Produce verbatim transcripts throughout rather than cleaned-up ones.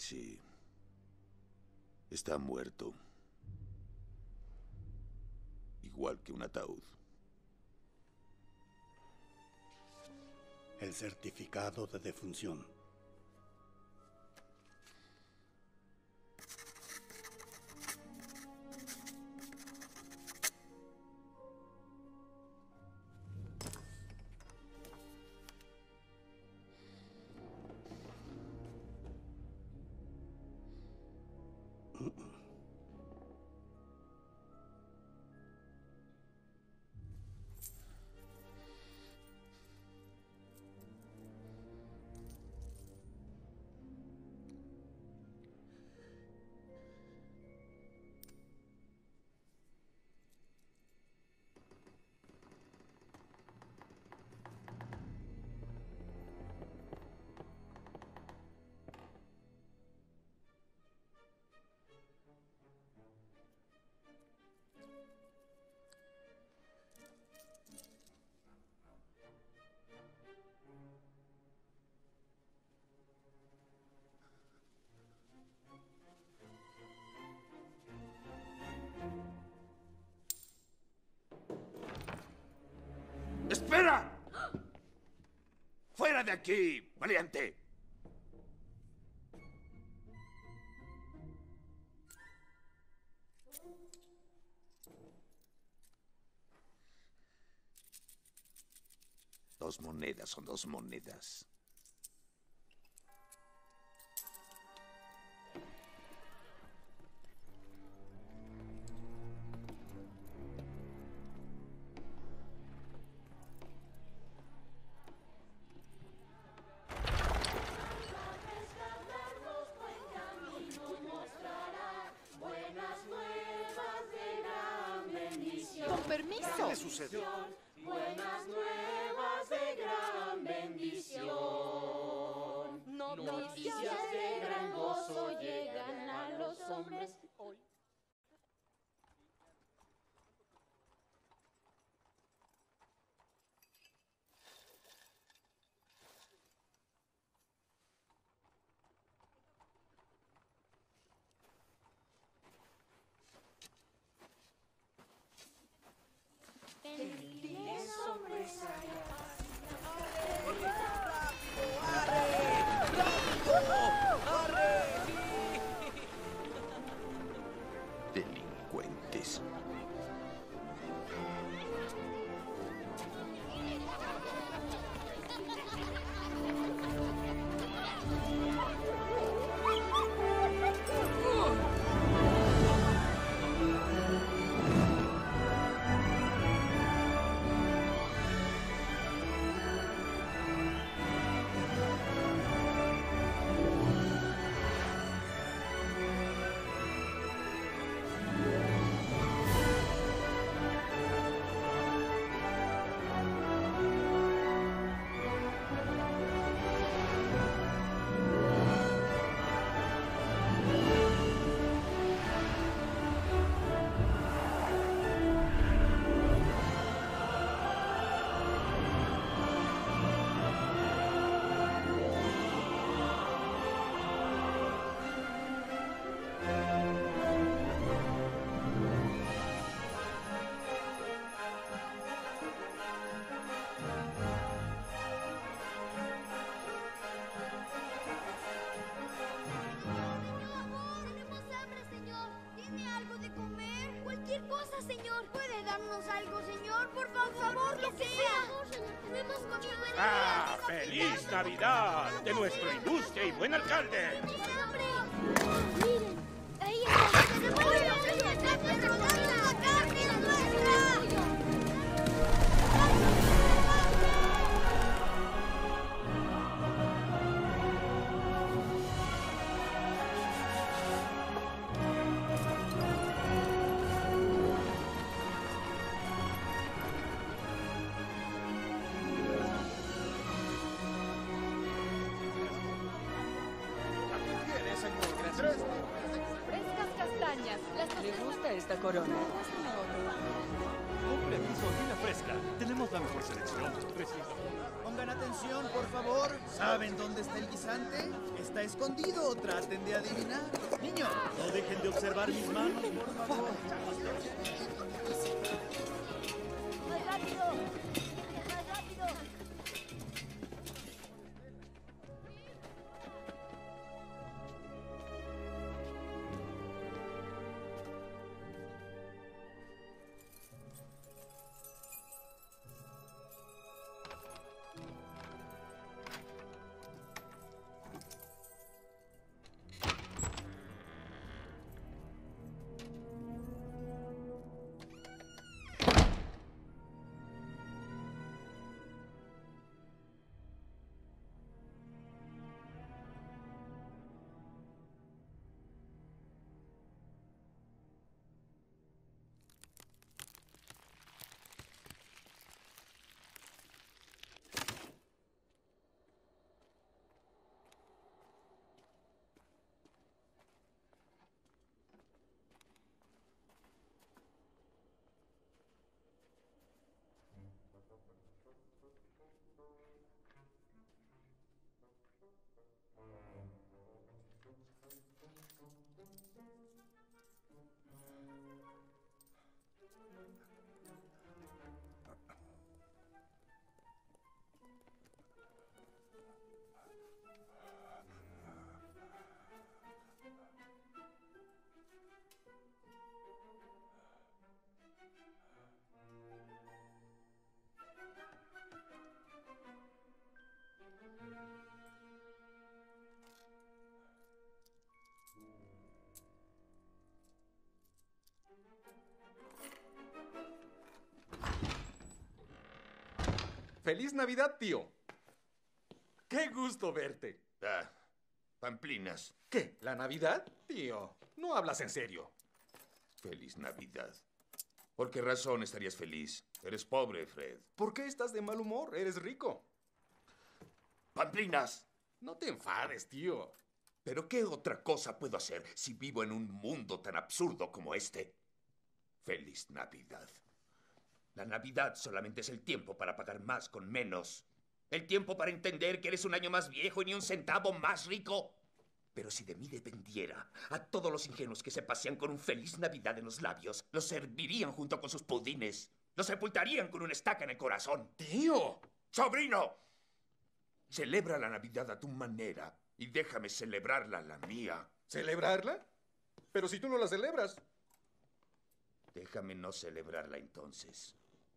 Sí. Está muerto. Igual que un ataúd. El certificado de defunción. ¡Espera! ¡Fuera de aquí, valiente! Dos monedas son dos monedas. Con permiso. ¿Qué le sucede? Buenas nuevas de gran bendición. Noticias de gran gozo llegan a los hombres hoy. Felices hombres Delincuentes. Señor, ¿puede darnos algo, señor? Por favor, lo que sea. Tenemos comida. ¡Ah! ¡Feliz Navidad! De nuestro ilustre y buen alcalde. Miren, ahí está. ¡Se devuelve la carne! ¡La carne es nuestra! Frescas castañas. Las ¿Le gusta esta corona? Un preciso y una fresca. Tenemos la mejor selección. Preciso. Pongan atención. atención, por favor. ¿Saben dónde está el guisante? ¿Está escondido? Traten de adivinar. Niños, no dejen de observar mis manos, por favor. ¡Más rápido! ¡Más rápido! ¡Feliz Navidad, tío! ¡Qué gusto verte! Ah, pamplinas. ¿Qué? ¿La Navidad? Tío, no hablas en serio. Feliz Navidad. ¿Por qué razón estarías feliz? Eres pobre, Fred. ¿Por qué estás de mal humor? Eres rico. ¡Pamplinas! No te enfades, tío. ¿Pero qué otra cosa puedo hacer si vivo en un mundo tan absurdo como este? Feliz Navidad. La Navidad solamente es el tiempo para pagar más con menos. El tiempo para entender que eres un año más viejo y ni un centavo más rico. Pero si de mí dependiera, a todos los ingenuos que se pasean con un Feliz Navidad en los labios, los servirían junto con sus pudines. Los sepultarían con una estaca en el corazón. ¡Tío! ¡Sobrino! Celebra la Navidad a tu manera y déjame celebrarla a la mía. ¿Celebrarla? Pero si tú no la celebras. Déjame no celebrarla entonces.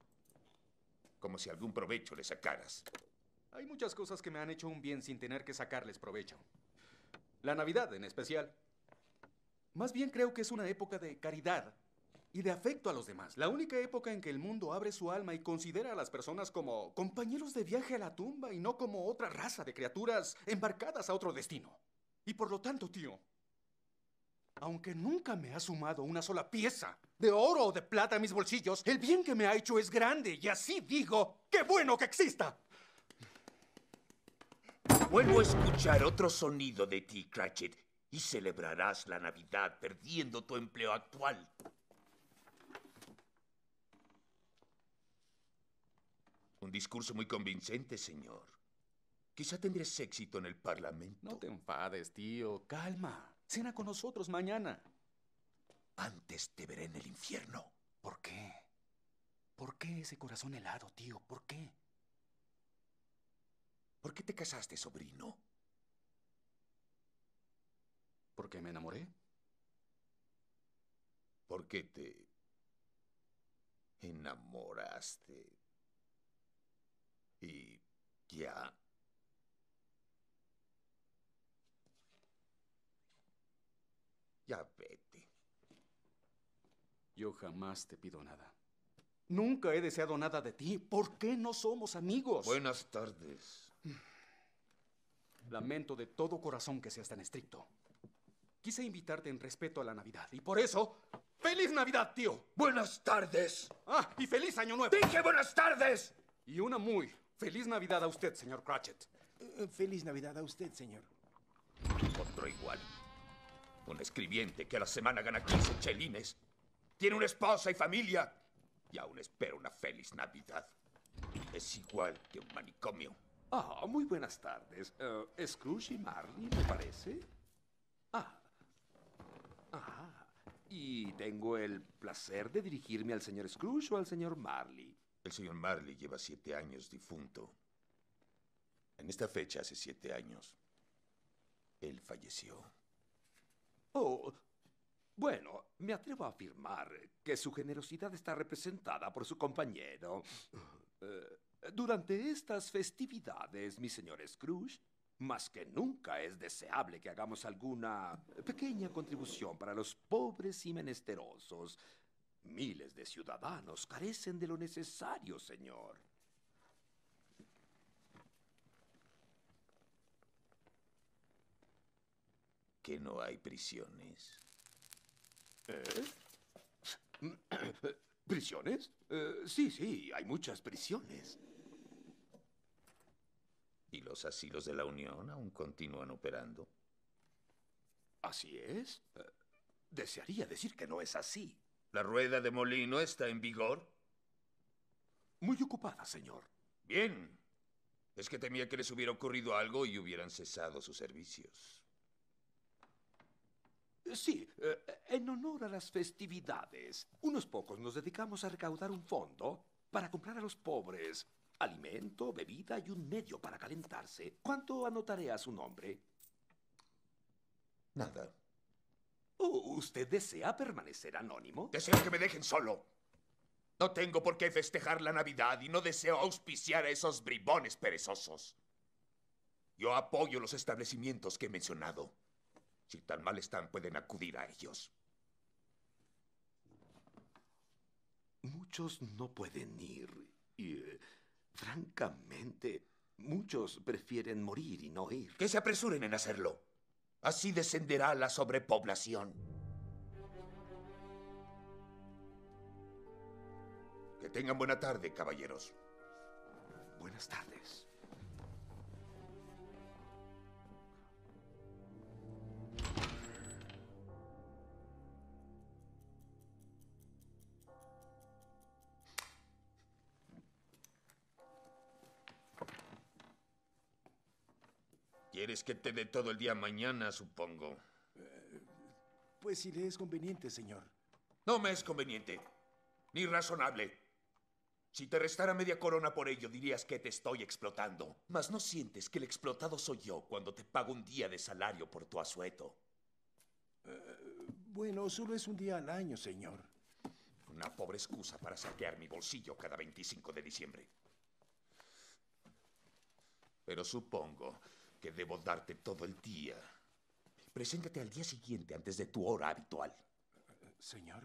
Como si algún provecho le sacaras. Hay muchas cosas que me han hecho un bien sin tener que sacarles provecho. La Navidad, en especial. Más bien creo que es una época de caridad y de afecto a los demás. La única época en que el mundo abre su alma y considera a las personas como compañeros de viaje a la tumba y no como otra raza de criaturas embarcadas a otro destino. Y por lo tanto, tío, aunque nunca me ha sumado una sola pieza de oro o de plata a mis bolsillos, el bien que me ha hecho es grande y así digo, ¡qué bueno que exista! Vuelvo a escuchar otro sonido de ti, Cratchit, y celebrarás la Navidad perdiendo tu empleo actual. Un discurso muy convincente, señor. Quizá tendrás éxito en el Parlamento. No te enfades, tío. Calma. Cena con nosotros mañana. Antes te veré en el infierno. ¿Por qué? ¿Por qué ese corazón helado, tío? ¿Por qué? ¿Por qué te casaste, sobrino? ¿Por qué me enamoré? ¿Por qué te enamoraste? Y ya. Ya vete. Yo jamás te pido nada. Nunca he deseado nada de ti. ¿Por qué no somos amigos? Buenas tardes. Lamento de todo corazón que seas tan estricto. Quise invitarte en respeto a la Navidad y por eso, ¡feliz Navidad, tío! Buenas tardes. ¡Ah, y feliz Año Nuevo! ¡Dije buenas tardes! Y una muy feliz Navidad a usted, señor Cratchit. Uh, feliz Navidad a usted, señor. Otro igual. Un escribiente que a la semana gana quince chelines. Tiene una esposa y familia. Y aún espera una feliz Navidad. Es igual que un manicomio. Ah, muy buenas tardes. Uh, Scrooge y Marley, ¿me parece? Ah. Ah. Y tengo el placer de dirigirme al señor Scrooge o al señor Marley. El señor Marley lleva siete años difunto. En esta fecha, hace siete años, él falleció. Oh, bueno, me atrevo a afirmar que su generosidad está representada por su compañero. Uh, Durante estas festividades, mi señor Scrooge, más que nunca es deseable que hagamos alguna pequeña contribución para los pobres y menesterosos. Miles de ciudadanos carecen de lo necesario, señor. ¿Que no hay prisiones? ¿Eh? ¿Prisiones? Eh, sí, sí, hay muchas prisiones. ¿Y los asilos de la Unión aún continúan operando? Así es. Eh, desearía decir que no es así. ¿La rueda de molino está en vigor? Muy ocupada, señor. Bien. Es que temía que les hubiera ocurrido algo y hubieran cesado sus servicios. Sí, eh, en honor a las festividades, unos pocos nos dedicamos a recaudar un fondo para comprar a los pobres alimento, bebida y un medio para calentarse. ¿Cuánto anotaré a su nombre? Nada. Oh, ¿usted desea permanecer anónimo? Deseo que me dejen solo. No tengo por qué festejar la Navidad y no deseo auspiciar a esos bribones perezosos. Yo apoyo los establecimientos que he mencionado. Si tan mal están, pueden acudir a ellos. Muchos no pueden ir y, eh, francamente, muchos prefieren morir y no ir. Que se apresuren en hacerlo. Así descenderá la sobrepoblación. Que tengan buena tarde, caballeros. Buenas tardes. ¿Quieres que te dé todo el día mañana, supongo? Eh, pues si le es conveniente, señor. No me es conveniente, ni razonable. Si te restara media corona por ello, dirías que te estoy explotando. Mas no sientes que el explotado soy yo cuando te pago un día de salario por tu asueto. Eh, bueno, solo es un día al año, señor. Una pobre excusa para saquear mi bolsillo cada veinticinco de diciembre. Pero supongo que debo darte todo el día. Preséntate al día siguiente antes de tu hora habitual. Señor.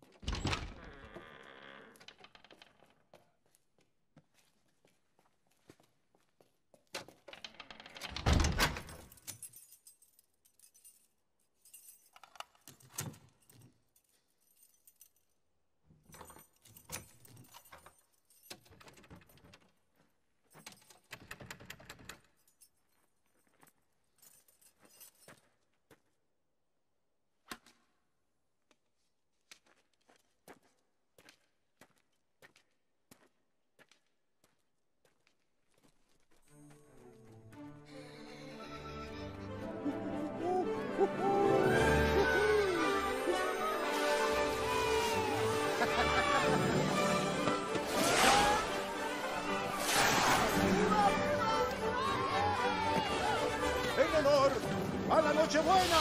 ¡En honor a la Nochebuena!